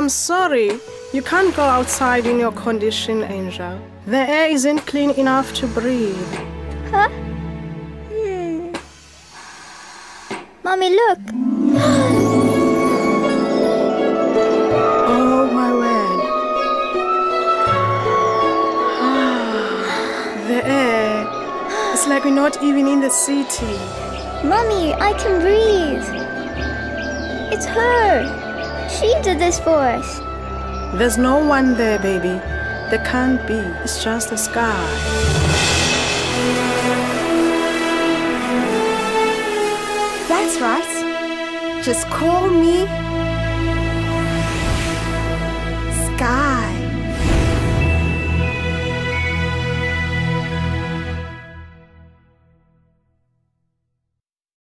I'm sorry. You can't go outside in your condition, Angel. The air isn't clean enough to breathe. Huh? Mommy, look. Oh, my word. The air. It's like we're not even in the city. Mommy, I can breathe. It's her. She did this for us. There's no one there, baby. There can't be. It's just the sky. That's right. Just call me